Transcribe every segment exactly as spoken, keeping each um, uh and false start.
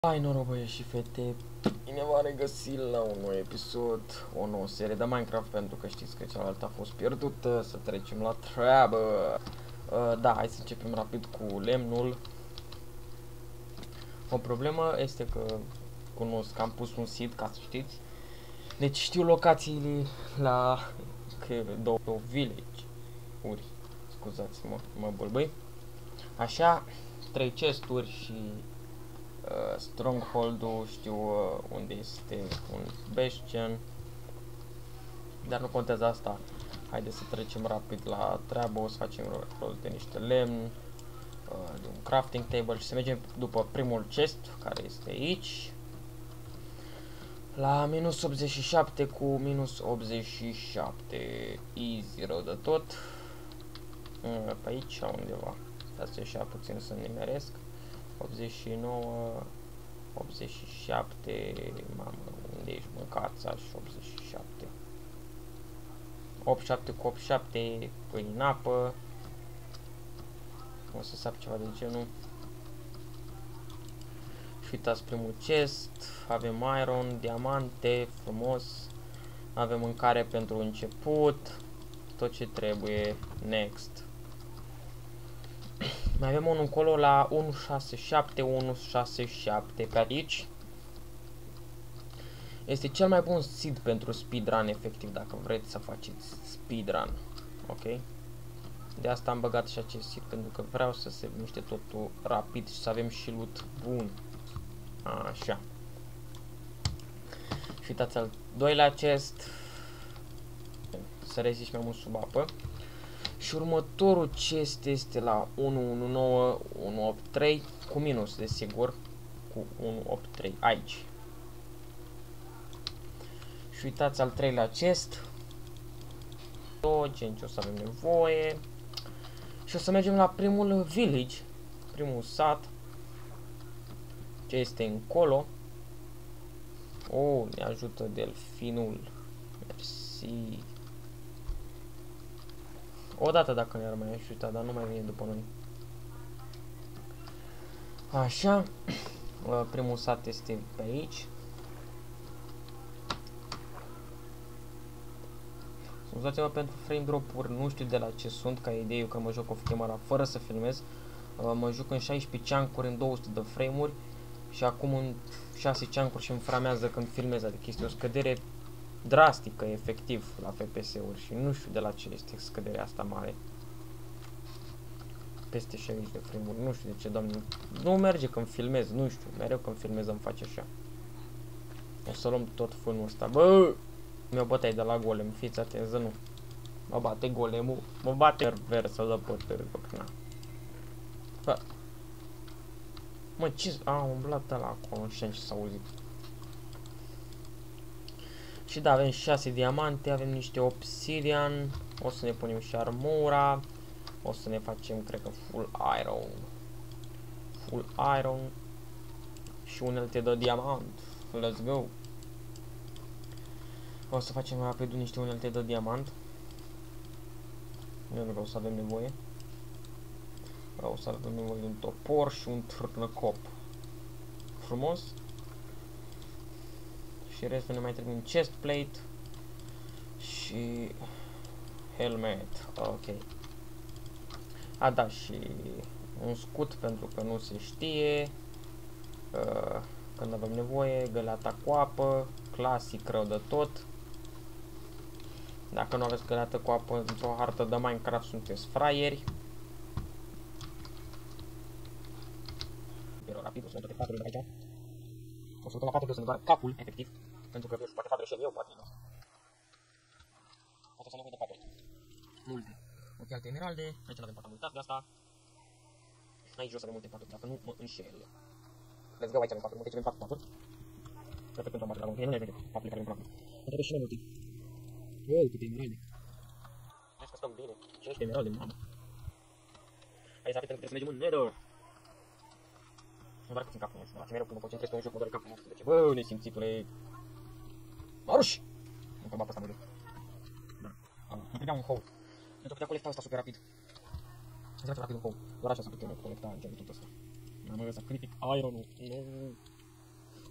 Hai noroc băieți și fete, bine v-am regăsit la un nou episod, o nouă serie de Minecraft, pentru că știți că cealaltă a fost pierdută, să trecem la treabă. Uh, da, hai să începem rapid cu lemnul. O problemă este că cunosc, am pus un seed, ca să știți, deci știu locațiile la că, două, două village-uri, scuzați-mă, mă bâlbâi. Așa, trei chesturi și Uh, Stronghold-ul, știu uh, unde este un bastion, dar nu contează asta. Haideți să trecem rapid la treabă, o să facem rost de niște lemn, uh, de un crafting table și să mergem după primul chest, care este aici, la minus optzeci și șapte cu minus optzeci și șapte, easy rău de tot, uh, pe aici undeva, stați așa puțin să nimeresc. optzeci și nouă, optzeci și șapte, mamă, unde ești mâncața și optzeci și șapte. optzeci și șapte cu optzeci și șapte, pâine în apă. O să sap ceva de genul. Și uitați primul chest, avem iron, diamante, frumos. Avem mâncare pentru început, tot ce trebuie, next. Mai avem unul încolo la unu șase șapte, unu șase șapte pe aici. Este cel mai bun seed pentru speedrun, efectiv, dacă vreți să faceți speedrun. Ok? De asta am băgat și acest seed, pentru că vreau să se miște totul rapid și să avem și loot bun. Așa. Și uitați al doilea chest. Să reziști mai mult sub apă. Și următorul chest este la unu unu nouă unu opt trei cu minus, desigur, cu unu opt trei aici. Și uitați al treilea chest. Gen ce o să avem nevoie. Și o să mergem la primul village, primul sat, ce este încolo. Oh, ne ajută delfinul. Mersi. O dată dacă ne-ar mai ajuta, dar nu mai vine după noi. Așa. Primul sat este pe aici. Scuzați-mă pentru frame drop-uri, nu știu de la ce sunt, ca idee că mă joc cu camera fără să filmez. Mă joc în șaisprezece chunk-uri în două sute de frame-uri și acum în șase chunk-uri și îmi framează când filmez, adică este o scădere drastică, efectiv, la F P S-uri și nu știu de la ce este scăderea asta mare. Peste șaizeci de frame-uri, nu știu de ce, doamne, nu merge când filmez, nu știu, mereu când filmez îmi face așa. O să luăm tot fânul ăsta, bă! Mi-o bătai de la golem, fiți atenți, nu. Mă bate golemul, mă bate perversă de pătări, bă, bă. Mă, ce... A, umblat ăla acolo, nu știu ce s-a auzit. Și da, avem șase diamante, avem niște obsidian, o să ne punem și armura, o să ne facem, cred că, full iron. Full iron și unelte de diamant. Let's go! O să facem rapid niște unelte de diamant. Nu vreau să avem nevoie. O să avem nevoie de un topor și un târnăcop. Frumos. Și restul ne mai trebuie un chest plate și helmet. Ok. A, da, și un scut, pentru că nu se știe uh, când avem nevoie, găleata cu apă, clasic rău de tot. Dacă nu aveți găleată cu apă într-o hartă de Minecraft, sunteți fraieri. Pero rapid, o să toate paturile aici. O să luăm la patru, o să ne doar capul, efectiv. Pentru că, eu știu, poate fac greșeli eu, poate nu. O să am nevoie de patru. Multe. Ok, alte emeralde. Aici nu avem patru, am uitat de asta. Aici jos avem multe patru, dacă nu mă înșel. Let's go, aici avem patru, multe, avem patru paturi. Cred că pentru am patru, nu ne vede patru care avem patru. Am trebuie și mai multe. Wow, câte emeralde. Hai că stăm bine. cincisprezece emeralde, mamă. Hai să rapid, trebuie să mergem în Nether. Mă doare puțin capul, nu știu, mereu când mă concentrez pe un joc, mă doare capul, nu știu de ce. Bă, nesimțitule. Maruș! Încă bapă ăsta mă duc. Da. Îmi trebuia un hole. Pentru că putea colecta ăsta super rapid. Să facem rapid un hole. Doar așa să putem colecta genul tot ăsta. Am ăsta critic iron-ul. Nu.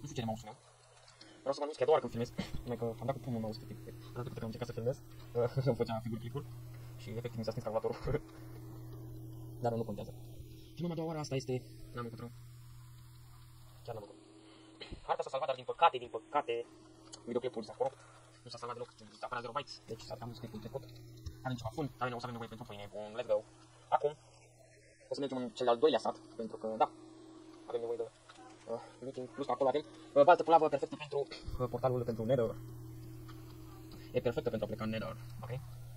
Nu știu ce de mouse meu. Vreau să mă anunț că e a doua oară când filmez. Numai că am dat cu pumnul mouse pe tip. Data trecută când am încercat să filmez, îmi făcea figur clicul și efectiv mi s-a stins calculatorul. Dar nu contează. Filmăm a doua oară, asta este... N-am încotro. Chiar n-am încotro. Harta s-a salvat, dar din păcate, din păcate, videoclipul s-a corupt. Nu s-a salvat deloc, apărea zero bytes, deci s-a cam clipul trecut. Avem ceva fund, dar noi o să avem nevoie pentru pâine. Bun, let's go. Acum, o să mergem în cel de-al doilea sat, pentru că, da, avem nevoie de uh, meeting, plus că acolo avem uh, baltă cu lavă perfectă pentru uh, portalul pentru Nether. E perfectă pentru a pleca în Nether, ok?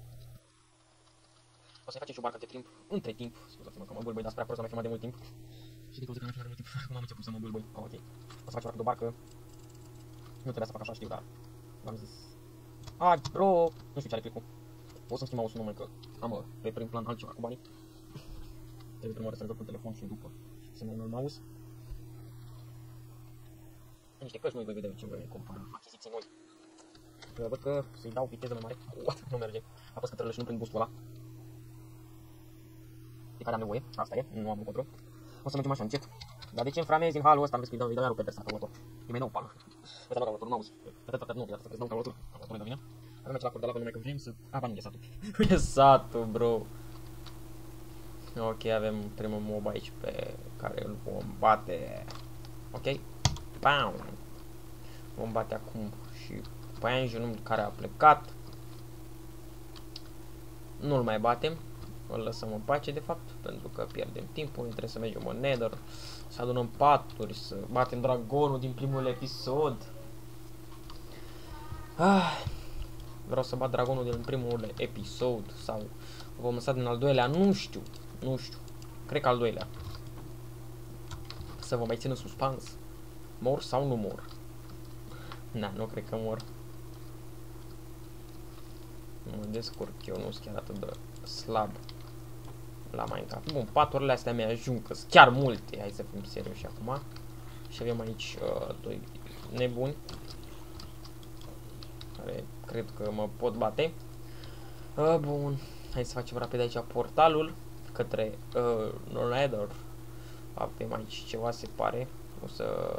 O să-i facem și o barcă de timp, între timp, scuzați-mă că mă bâlbâi, dar spre acolo s-a mai filmat de mult timp. Și din cauza că nu mai filmat de mult timp, acum am început să mă bâlbâi, oh, ok. O să facem o barcă, nu trebuia să fac așa, știu, dar v-am zis. Ai, bro, nu știu ce are clicul. O să-mi schimb mouse-ul numai că am uh, pe prim plan altceva cu banii. Trebuie prima oară să-l dau pe telefon și după să-mi iau un mouse. Niște căști noi voi vedea ce vreme compara achiziții noi. Văd că să-i dau viteză mai mare. What? Nu merge. Apăs cătrălă și nu prind boostul ăla. De care am nevoie. Asta e. Nu am încotro. O să mergem așa încet. Dar de ce inframezi în halul ăsta? Am văzut că-i dau, îi dau iar o pedepsa calculator. E mai nou pală. Uite la calculator, mouse. Atât, nu, iată că-ți dau calculator. Calculatorul de vine. Avem aici la cor de lavă numai că vrem să... A, ba nu, e satul. E satul, bro. Ok, avem primul mob aici pe care îl vom bate. Ok? Bam! Vom bate acum și păianjenul care a plecat. Nu-l mai batem. Îl lăsăm în pace de fapt, pentru că pierdem timpul. Trebuie să mergem în Nether, să adunăm paturi, să batem dragonul din primul episod. Ah, vreau să bat dragonul din primul episod sau vom lăsa din al doilea, nu știu, nu știu. Cred că al doilea. Să vă mai țin în suspans. Mor sau nu mor? Na, nu cred că mor. Mă descurc eu, nu sunt chiar atât de slab la Minecraft. Bun, paturile astea mi-ajung, că sunt chiar multe. Hai să fim serioși acum. Și avem aici uh, doi nebuni care cred că mă pot bate. Uh, bun, hai să facem rapid aici portalul către uh, Nether. Avem aici ceva, se pare. O să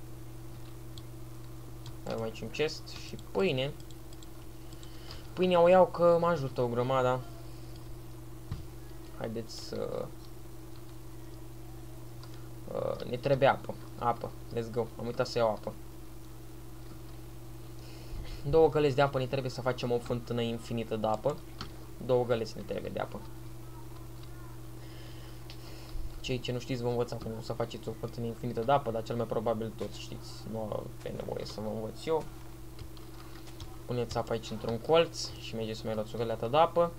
avem aici un chest și pâine. Pâinea o iau că mă ajută o grămadă. Haideți să... Uh, ne trebuie apă. Apă. Let's go. Am uitat să iau apă. Două găleți de apă ne trebuie să facem o fântână infinită de apă. Două găleți ne trebuie de apă. Cei ce nu știți vă învăța cum să faceți o fântână infinită de apă, dar cel mai probabil toți știți. Nu avem nevoie să vă învăț eu. Puneți apa aici într-un colț și mergeți să mai luați o găleată de apă.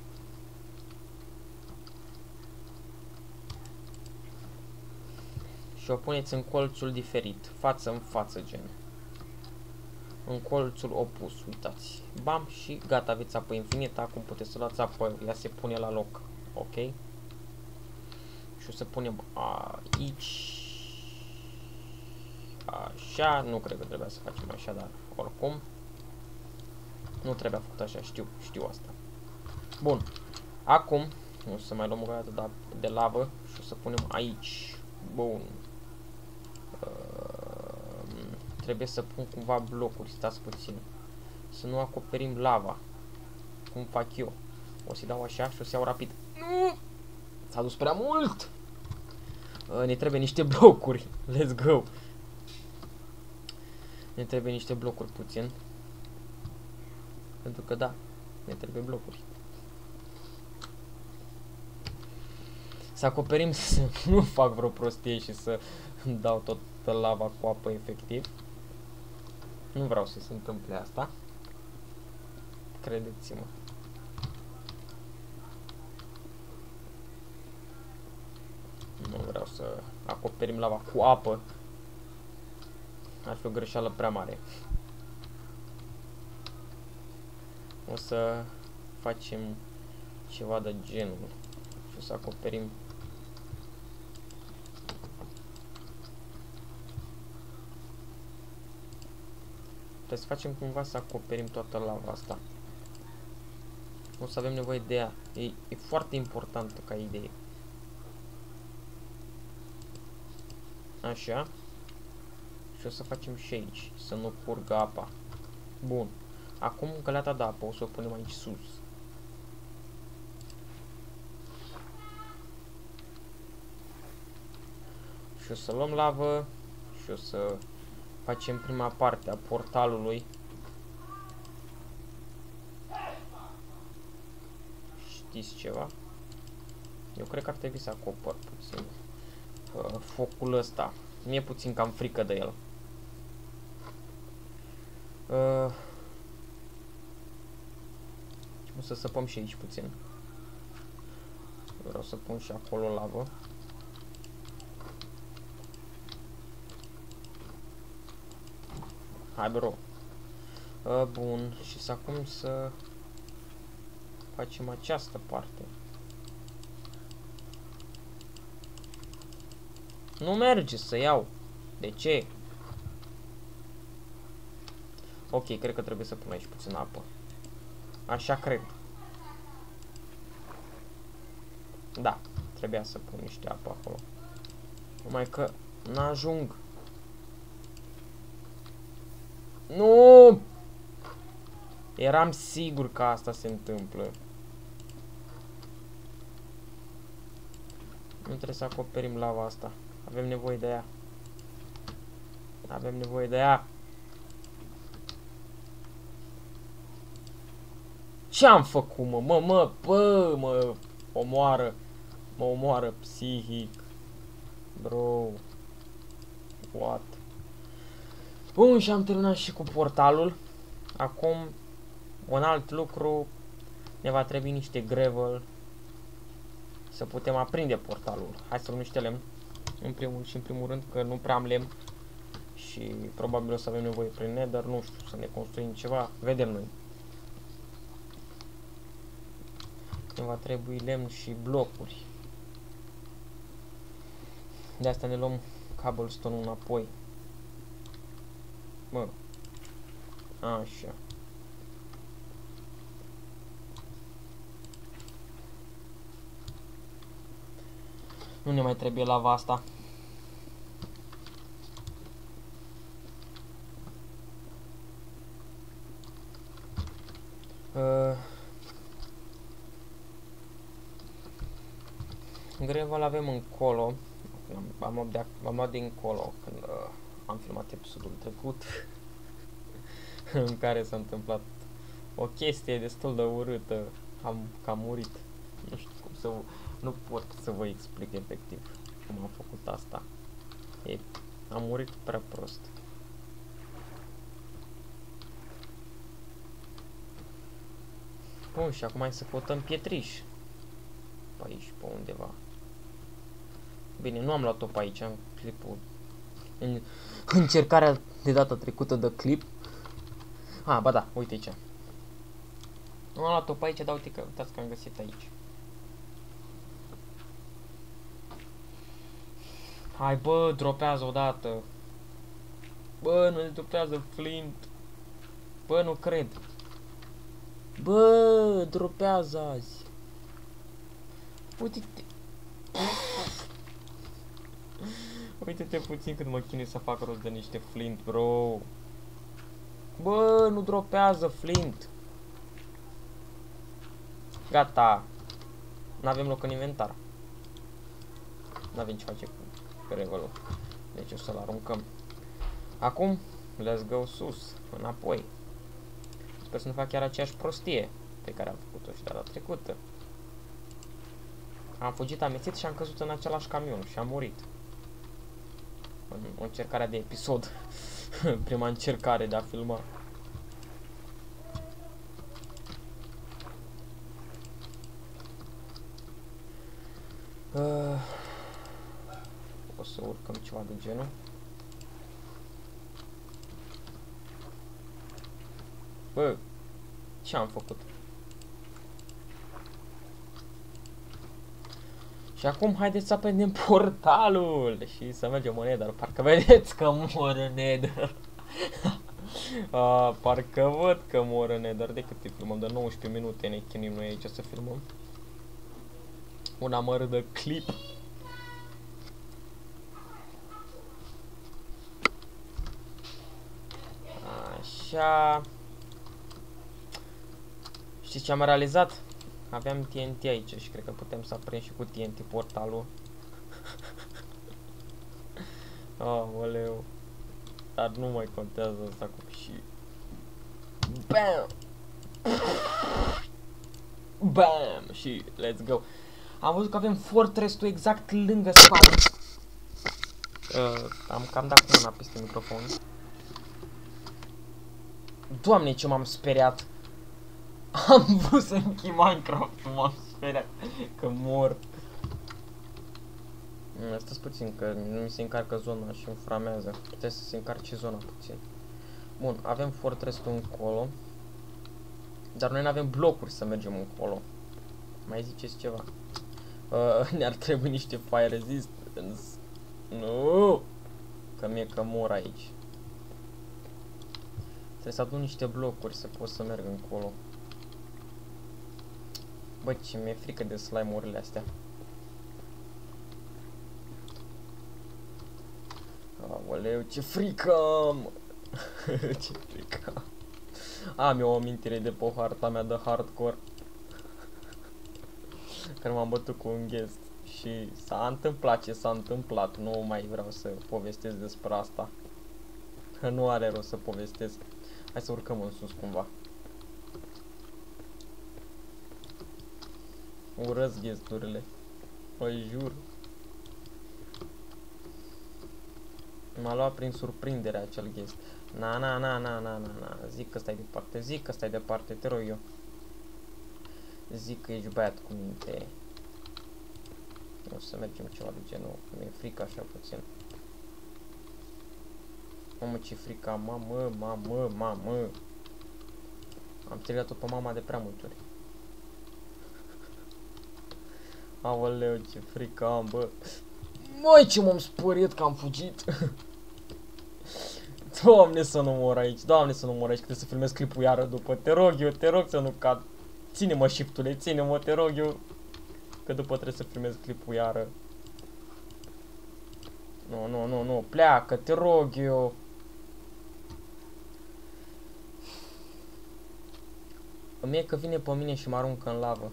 Și o puneți în colțul diferit, față în față, gen. În colțul opus, uitați. Bam, și gata, aveți apă infinită. Acum puteți să luați apă, ea se pune la loc. Ok? Și o să punem aici. Așa, nu cred că trebuia să facem așa, dar oricum. Nu trebuia făcut așa, știu, știu asta. Bun. Acum, o să mai luăm o găleată de, de lavă și o să punem aici. Bun. Uh, trebuie să pun cumva blocuri, stați puțin. Să nu acoperim lava. Cum fac eu. O să-i dau așa și o să iau rapid. Nu! S-a dus prea mult! Uh, ne trebuie niște blocuri. Let's go! Ne trebuie niște blocuri puțin. Pentru că da, ne trebuie blocuri. Să acoperim, să nu fac vreo prostie și să dau tot lava cu apă efectiv. Nu vreau să se întâmple asta. Credeți-mă. Nu vreau să acoperim lava cu apă. Ar fi o greșeală prea mare. O să facem ceva de genul și o să acoperim trebuie să facem cumva să acoperim toată lava asta. O să avem nevoie de ea. E, e foarte importantă ca idee. Așa. Și o să facem și aici, să nu curgă apa. Bun. Acum găleata de apă o să o punem aici sus. Și o să luăm lavă și o să facem prima parte a portalului. Știți ceva? Eu cred că ar trebui să acopăr puțin uh, focul ăsta. Mi-e puțin cam frică de el. Uh, o să săpăm și aici puțin. Vreau să pun și acolo lavă. Hai, bro. Uh, bun. Și să acum să facem această parte. Nu merge să iau. De ce? Ok, cred că trebuie să pun aici puțin apă. Așa cred. Da, trebuia să pun niște apă acolo. Numai că n-ajung. Nu! Eram sigur că asta se întâmplă. Nu trebuie să acoperim lava asta. Avem nevoie de ea. Avem nevoie de ea. Ce-am făcut, mă? Mă, mă, bă, mă omoară. Mă omoară psihic. Bro. What? Bun, și am terminat și cu portalul. Acum, un alt lucru. Ne va trebui niște gravel să putem aprinde portalul. Hai să luăm niște lemn. În primul și în primul rând, că nu prea am lemn. Și probabil o să avem nevoie prin nether, nu știu, să ne construim ceva. Vedem noi. Ne va trebui lemn și blocuri. De asta ne luăm cobblestone-ul înapoi. Mă. Așa. Nu ne mai trebuie lava asta. Uh. Gravel avem încolo. Am luat de, de încolo când uh, am filmat episodul trecut în care s-a întâmplat o chestie destul de urâtă. Am cam murit. Nu știu cum să vă, nu pot să vă explic efectiv cum am făcut asta. E, am murit prea prost. Bun, și acum hai să căutăm pietriș. Pe aici, pe undeva. Bine, nu am luat-o pe aici, în clipul. În încercarea de data trecută de clip. Ah, ba da, uite aici. Nu am luat-o pe aici, dar uite că, uitați că am găsit aici. Hai, bă, dropează odată. Bă, nu ne dropează flint. Bă, nu cred. Bă, dropează azi. Uite-te. Uite-te puțin cât mă chinui să fac rost de niște flint, bro. Bă, nu dropează flint. Gata. N-avem loc în inventar. N-avem ce face cu gravel-ul. Deci o să-l aruncăm. Acum, let's go sus, înapoi. Sper să nu fac chiar aceeași prostie pe care am făcut-o și data trecută. Am fugit amețit și am căzut în același camion și am murit. În încercarea de episod. Prima încercare de a filma. Uh, o să urcăm ceva de genul. Bă, ce am făcut? Și acum haideți să aprindem portalul și să mergem în nether. Parcă vedeți că mor în nether. uh, parcă văd că mor în nether. De cât filmăm? De nouăsprezece minute ne chinim noi aici să filmăm. Un amăr de clip. așa... Știți ce am realizat? Aveam T N T aici și cred că putem să aprindem și cu T N T portalul. Aoleu. Dar nu mai contează asta cu și... Bam! Bam! Și let's go. Am văzut că avem fortress-ul exact lângă spate. Uh, am cam dat cu mâna peste microfon. Doamne, ce m-am speriat. Am vrut să închid Minecraft, m-am speriat că mor. Stați puțin că nu mi se încarcă zona și îmi framează. Trebuie să se încarce zona puțin. Bun, avem fortress-ul încolo. Dar noi nu avem blocuri să mergem încolo. Mai ziceți ceva? Uh, ne-ar trebui niște fire resistance. Nu! Că mie că mor aici. Trebuie să adun niște blocuri să pot să merg încolo. Bă, ce mi-e frică de slime-urile astea. Aoleu, ce frică am! Ce frică am! Am eu o amintire de pe harta mea de hardcore. Când m-am bătut cu un guest. Și s-a întâmplat ce s-a întâmplat. Nu mai vreau să povestesc despre asta. Că nu are rost să povestesc. Hai să urcăm în sus cumva. Urăsc guesturile. Mă jur. M-a luat prin surprindere acel guest. Na, na, na, na, na, na, na. Zic că stai departe, zic că stai departe, te rog eu. Zic că ești băiat cu minte. O să mergem ceva de genul. Mi-e frică așa puțin. Mamă, ce frică, mamă, mamă, mamă. Am strigat-o pe mama de prea multe ori. Aoleu, ce frică am, bă. Măi, ce m-am spărit că am fugit. Doamne, să nu mor aici, doamne, să nu mor aici, că trebuie să filmez clipul iară după. Te rog eu, te rog să nu cad. Ține-mă, shift-ule, ține-mă, te rog eu. Că după trebuie să filmez clipul iară. Nu, nu, nu, nu, pleacă, te rog eu. Îmi e că vine pe mine și mă aruncă în lavă.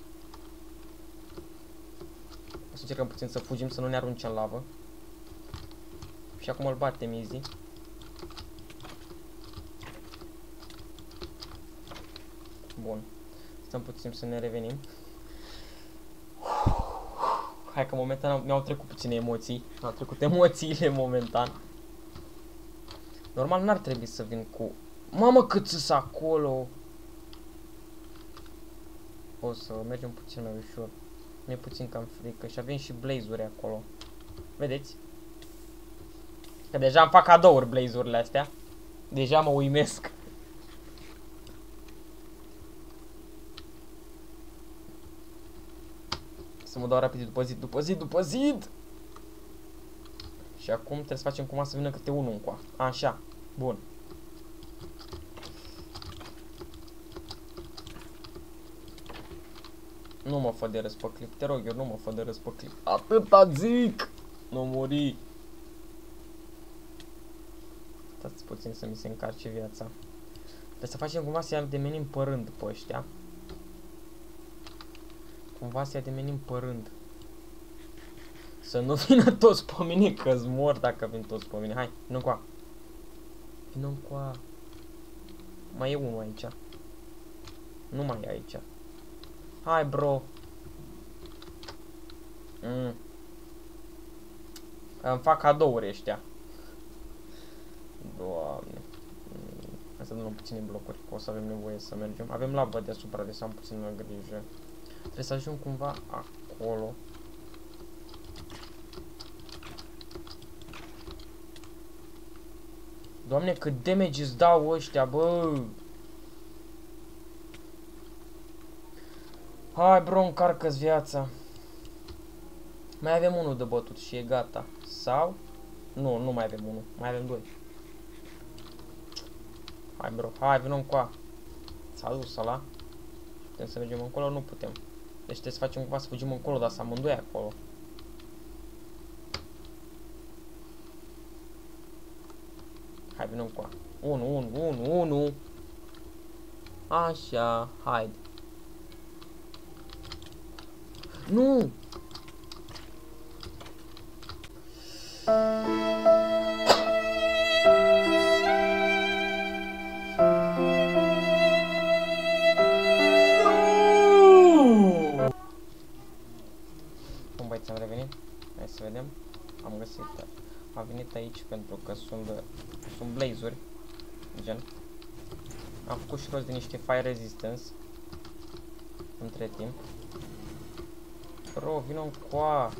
O să încercăm puțin să fugim, să nu ne arunce în lavă. Și acum îl batem easy. Bun. Stăm puțin să ne revenim. Hai că momentan mi-au trecut puține emoții. Mi-au trecut emoțiile momentan. Normal n-ar trebui să vin cu... Mamă, cât sus acolo! O să mergem puțin mai ușor. Mi-e puțin cam frică și avem și blaze-uri acolo. Vedeți? Că deja îmi fac cadouri blaze-urile astea. Deja mă uimesc. Să mă dau rapid după zid, după zid, după zid! Și acum trebuie să facem cumva să vină câte unul încoa. Așa. Bun. Nu mă fă de râs pe clip, te rog eu, nu mă fă de râs pe clip. Atâta zic! Nu muri! Stați puțin să mi se încarce viața. Trebuie să facem cumva să-i ademenim pe rând pe ăștia. Cumva să-i ademenim pe rând. Să nu vină toți pe mine, că-s mor dacă vin toți pe mine. Hai, vină încoa. Vină încoa. Mai e unul aici. Nu mai e aici. Hai, bro. Mm. Îmi fac cadouri ăștia. Doamne. Mm. Hai să dăm puține blocuri, că o să avem nevoie să mergem. Avem lavă deasupra, de să am puțină grijă. Trebuie să ajung cumva acolo. Doamne, cât damage îți dau ăștia, bă! Hai, bro, încarcă-ți viața. Mai avem unul de bătut și e gata. Sau? Nu, nu mai avem unul. Mai avem doi. Hai, bro, hai, vină încoa. S-a dus ăla. Putem să mergem încolo? Nu putem. Deci trebuie să facem cumva să fugim încolo, dar să amândoi acolo. Hai, vină cu a. unu, unu, unu, unu. Așa, haide. Nu! Cum băieți, am revenit? Hai să vedem. Am găsit. A venit aici pentru că sunt, sunt blazuri. Gen. Am făcut și rost de niște fire resistance. Între timp. Bro, vină-mi coa.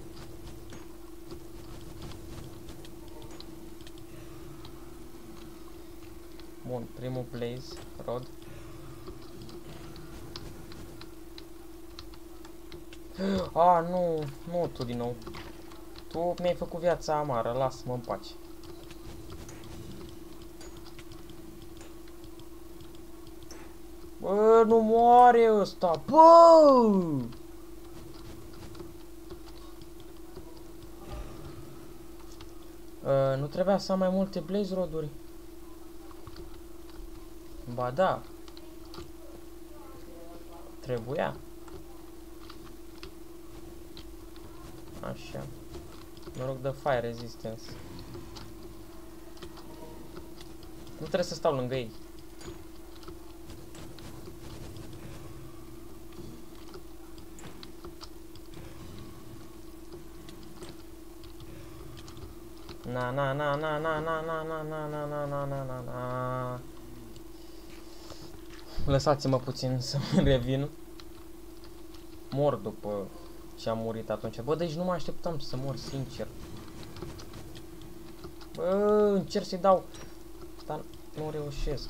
Bun, primul blaze rod. Ah, nu, nu tu din nou. Tu mi-ai făcut viața amară, lasă-mă în pace. Bă, nu moare ăsta, bă! Uh, nu trebuia să am mai multe blaze roduri? Ba da. Trebuia. Așa. Noroc de fire resistance. Nu trebuie să stau lângă ei. Na na na na na na na na na na na na na na na. Lăsați-mă puțin să revin. Mor după ce am murit atunci. Bă, deci nu mă așteptam să mor, sincer. Bă, încerc să-i dau, dar nu reușesc.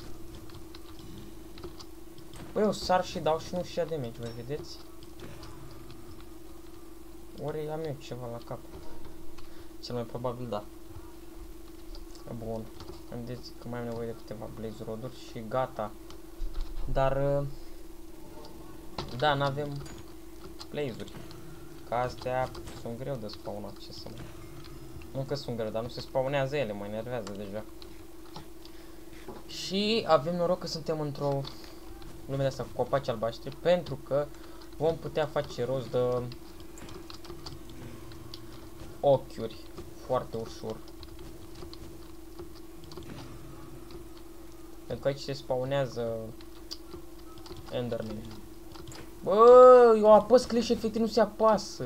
Bă, eu sar și dau și nu și ia damage, voi vedeți? Ori am eu ceva la cap. Cel mai probabil da. Bun. Vedeți că mai am nevoie de câteva blaze roduri și gata. Dar da, n-avem blaze-uri. Că astea sunt greu de spawnat, ce să mai... Nu că sunt greu, dar nu se spawnează ele, mă enervează deja. Și avem noroc că suntem într-o lume de asta cu copaci albaștri, pentru că vom putea face rost de ochiuri foarte ușor. Pentru că aici se spawnează Enderman. Bă, eu apăs click și efectiv nu se apasă.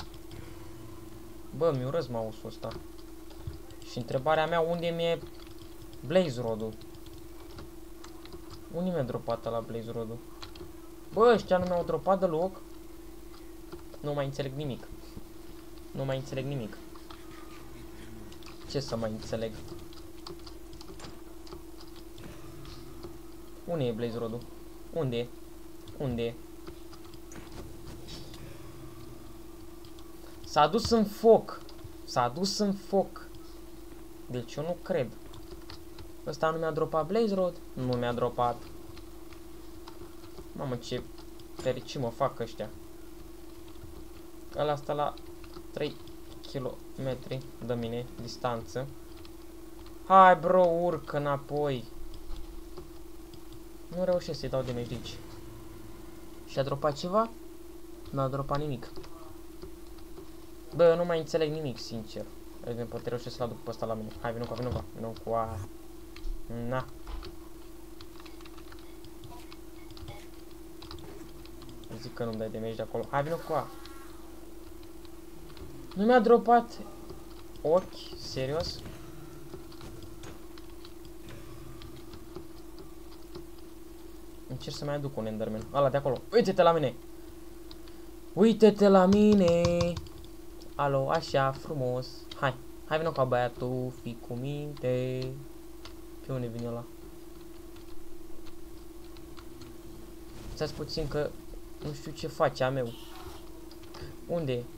Bă, mi-o răz mouse-ul ăsta. Și întrebarea mea, unde mi-e blaze rod-ul? Unde mi-a dropat la blaze rod-ul? Bă, ăștia nu mi-au dropat deloc. Nu mai înțeleg nimic. Nu mai înțeleg nimic. Ce să mai înțeleg? Unde e blaze rod-ul? Unde e? Unde e? S-a dus în foc. S-a dus în foc. Deci eu nu cred. Ăsta nu mi-a dropat blaze rod? Nu mi-a dropat. Mamă, ce fericit mă fac ăștia. Ăla stă la trei kilometri de mine distanță. Hai, bro, urcă înapoi. Nu reușesc să-i dau damage de aici. Și-a dropat ceva? N-a dropat nimic. Bă, eu nu mai înțeleg nimic, sincer. Vedem, poate reușesc să-l aduc pe ăsta la mine. Hai, vină cu a, vină cu a, vină cu a. Na. Zic că nu-mi dai damage de acolo. Hai, vină cu a. Nu mi-a dropat ochi, serios? Încerc să mai aduc un Enderman. Ala de acolo. Uite-te la mine. Uite-te la mine. Alo, așa, frumos. Hai. Hai, vină cu băiatul. Fii cu minte. Pe unde vine ăla? Stați puțin că nu știu ce face a meu. Unde e?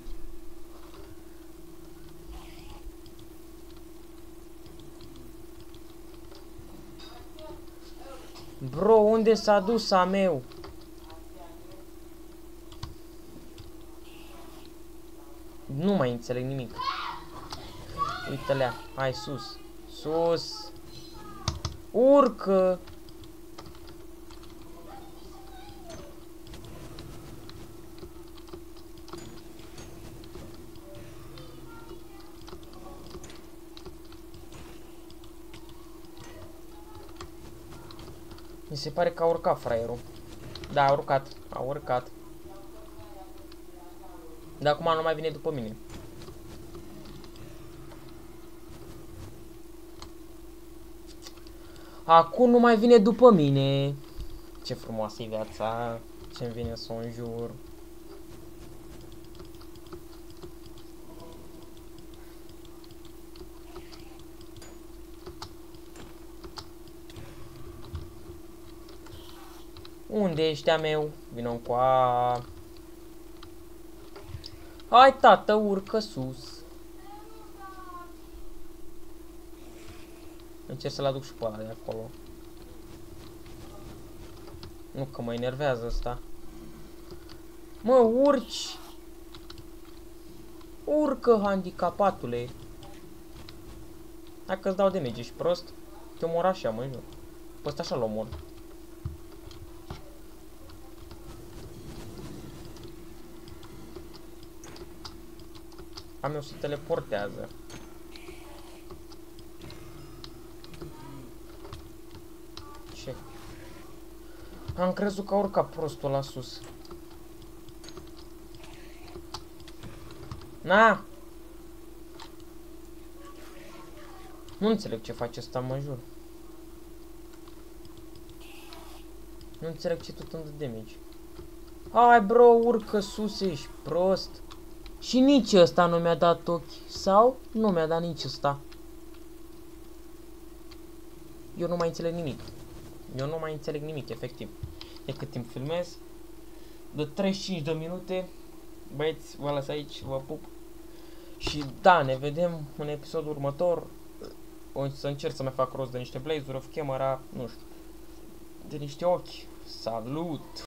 Bro, unde s-a dus a meu? Nu mai înțeleg nimic. Uite-le, hai sus. Sus. Urcă! Mi se pare că a urcat fraierul. Da, a urcat. A urcat. Dar acum nu mai vine după mine. Acum nu mai vine după mine. Ce frumoasă e viața. Ce-mi vine să o înjur. Unde ești a meu? Vino încoa. Hai, tată, urcă sus. Încerc să-l aduc și pe ăla de acolo. Nu că mă enervează ăsta. Mă, urci! Urcă, handicapatule! Hai că-ți dau de merge, ești prost? Te omor așa, mă, jur. Pe ăsta așa-l omor. A meu se teleportează. Ce? Am crezut că a urcat prostul la sus. Na! Nu înțeleg ce face ăsta, mă jur. Nu înțeleg ce tot îmi dă damage. Hai, bro, urcă sus, ești prost. Și nici ăsta nu mi-a dat ochi. Sau nu mi-a dat nici ăsta. Eu nu mai înțeleg nimic. Eu nu mai înțeleg nimic, efectiv. De cât timp filmez. De treizeci și cinci de minute. Băieți, vă las aici, vă pup. Și da, ne vedem în episodul următor. O să încerc să mai fac rost de niște blaze-uri off camera, nu știu. De niște ochi. Salut!